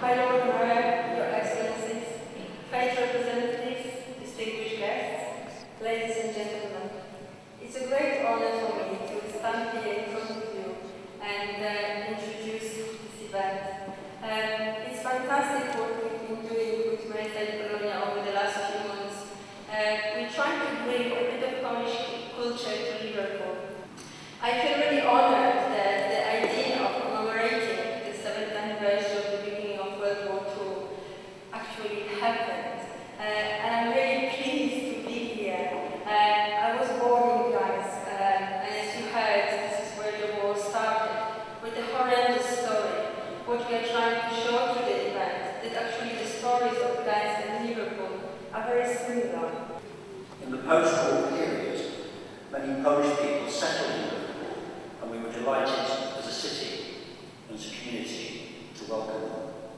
My Lord Mayor, Your Excellencies, fellow representatives, distinguished guests, ladies and gentlemen, it's a great honor for me to stand here in front of you and introduce this event. It's fantastic what we've been doing with Merseyside Polonia over the last few months. We're trying to bring a bit of Polish culture to Liverpool. I feel really honored that the idea of commemorating the 7th anniversary of the beginning of World War II actually happened. And I'm really pleased to be here. I was born in Gdansk, and as you heard, this is where the war started, with a horrendous story. What we are trying to show through the event, that actually the stories of Gdansk and Liverpool are very similar. In the post-war period, many Polish people settled in Liverpool, and we were delighted as a city and as a community to welcome them.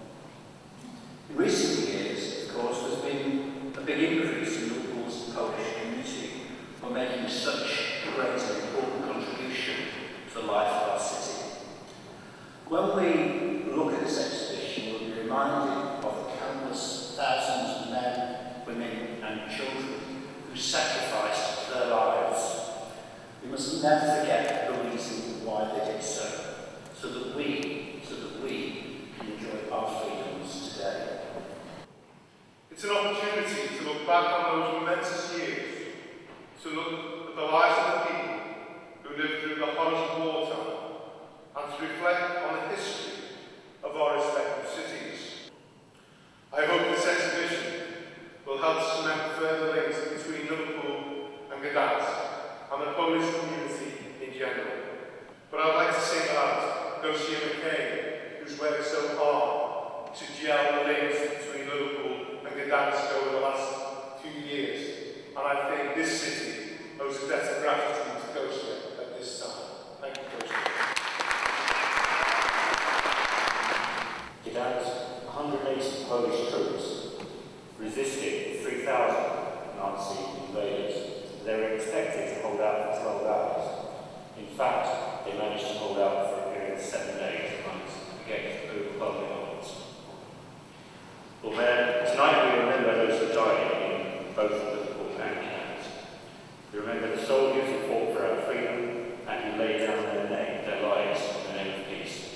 In recent years, of course, there's been a big increase in Liverpool's Polish community for making such a great and important contribution to the life of our city. When we look at this exhibition, we'll be reminded of the countless thousands of men, women and children who sacrificed their lives. We must never forget the reason why they did so, so that we can enjoy our freedoms today. It's an opportunity to look back on those momentous years, to look at the lives of the people who lived through the horrors of wartime, and to reflect on the history of our respective cities. I hope this exhibition will help cement further links between Liverpool and Gdansk and the Polish community in general. But I'd like to single out Gosia McKane, who's worked so hard to gel the links between Liverpool and Gdansk over the last few years. And I think this city owes a debt of gratitude to Gosia at this time. Thank you, Gosia. Gdansk, 180 Polish troops resisted 3,000 Nazi invaders. They were expected to hold out for 12 hours. In fact, they managed to hold out for a period of 7 days and months against overwhelming odds. Well, tonight we remember those who died in both Liverpool and Gdansk. We remember the soldiers who fought for our freedom and who laid down their lives in the name of peace.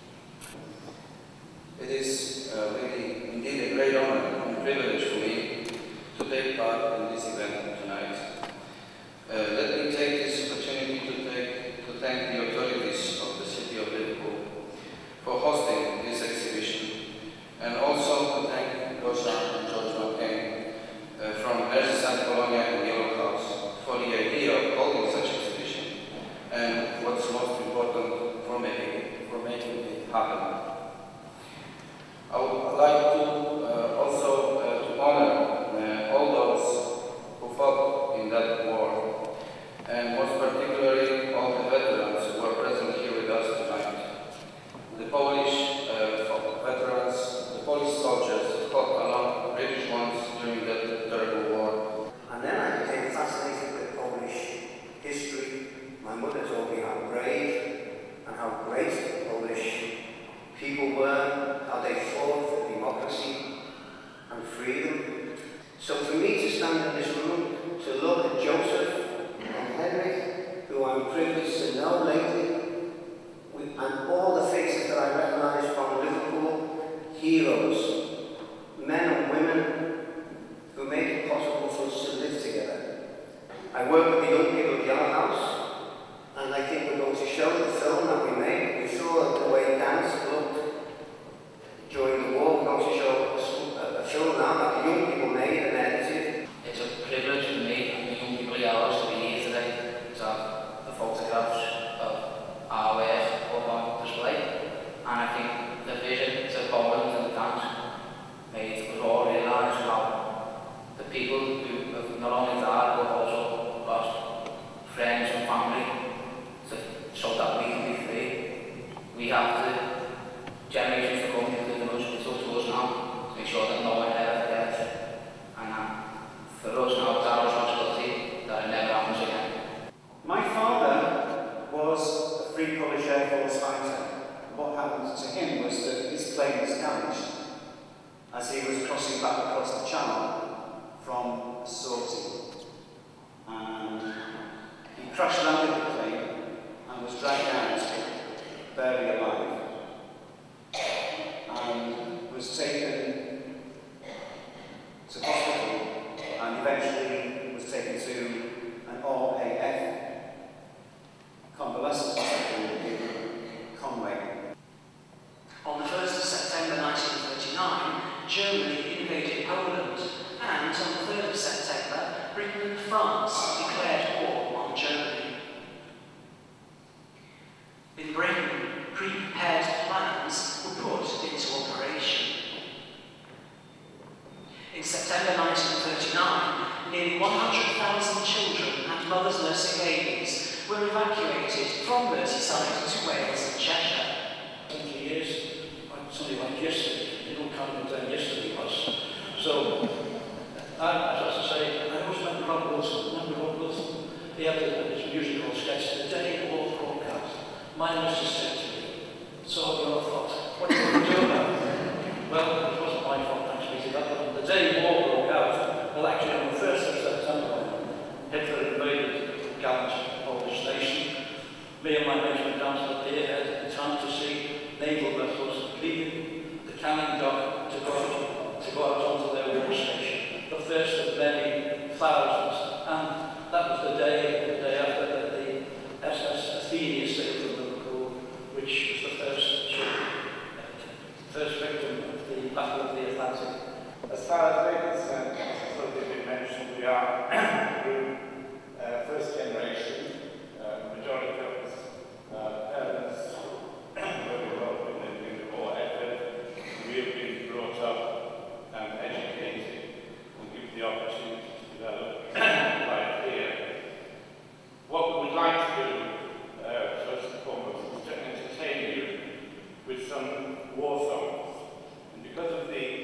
It is really indeed a great honor and privilege for me to take part in this event tonight. Let me take this opportunity to thank the authorities of the city of Liverpool for hosting this exhibition, and also to thank Gosia and George McKane from Merseyside Polonia Gosia for the idea of holding such exhibition, and what's most important, for making it happen. I would like to also to honor all those who fought in that war, and most particularly all the veterans who are present here with us tonight. The Polish veterans, the Polish soldiers fought along the British ones during that terrible war. And then I became fascinated with Polish history. My mother told me how brave and how great the Polish people were, how they fought for democracy and freedom. So for me to stand in this room, to look at Joseph and Henrik, who I'm privileged to know lately, and all the faces that I recognise from Liverpool, heroes, men and women who made it possible for us to live together. I work with the young people at Yellow House, and I think we're going to show the film that we made. We saw the way Gdansk looked during the war. We're going to show a film now that the young people made and edited. It's a privilege for me and the young people Yellow to be here today to have the photographs of our work up on display. And I think the visit to Poland and Gdansk made us all realise how the people who have not only died but also lost friends and family, so that we can be free. We have to, generations to come, it's up to us now to make sure that no one ever forgets. And for us now, it's our responsibility that it never happens again. My father was a Free Polish Air Force fighter. What happened to him was that his plane was damaged as he was crossing back across the channel from Storey. And he crash landed the plane and was dragged out, barely alive, and was taken to hospital and eventually was taken to an RAF convalescent hospital in Conway. On the 1st of September 1939, Germany invaded Poland, and on the 3rd of September, Britain and France declared war on Germany. In Britain, pre-prepared plans were put into operation. In September 1939, nearly 100,000 children and mothers nursing babies were evacuated from Merseyside to Wales and Cheshire. 20 years, something like yesterday, they don't count it down, yesterday was. So, as I say, I always remember Rob Wilson, he had his musical sketch, The Day War Broke Out. My nurse just said to me, so you thought, what are you going to do now? Well, it wasn't my fault, actually, that wasn't the day war broke out. Well, actually, on the 1st of September, Hitler invaded gallant Polish nation. Me and my mates went down to the pier head at the time to see naval vessels leaving the cannon dock to go out onto their war station. The first of many thousands, and that was the day after the SS Athenia sailed from Liverpool, which was the first victim of the Battle of the Atlantic. As far as we're concerned, as has already been mentioned, we are first generation. Majority of us parents were involved in the war effort. We have been brought up and educated and given the opportunity to develop life here. What we would like to do, first and foremost, is to entertain you with some war songs. And because of the